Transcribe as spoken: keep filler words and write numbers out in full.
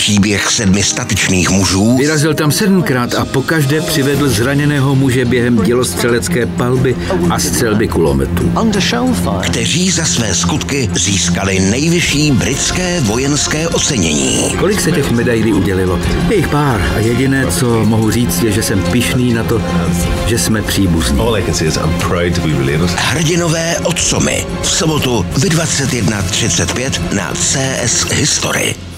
příběh sedmi statečných mužů. Vyrazil tam sedmkrát a pokaždé přivedl zraněného muže během dělostřelecké palby a střelby kulometu. Kteří za své skutky získali nejvyšší britské vojenské ocenění. Kolik se těch medailí udělilo? Je jich pár a jediné, co mohu říct, je, že jsem pyšný na to, že jsme příbuzní. Hrdinové od Somy v sobotu ve dvacet jedna třicet pět na C S History.